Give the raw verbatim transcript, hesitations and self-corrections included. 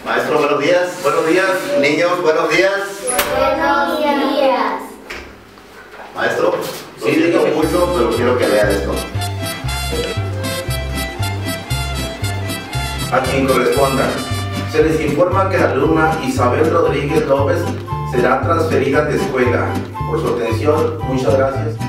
Maestro, buenos días. Buenos días. Niños, buenos días. Buenos días. Maestro, lo siento mucho, pero quiero que vea esto. A quien corresponda. Se les informa que la alumna Isabel Rodríguez López será transferida de escuela. Por su atención, muchas gracias.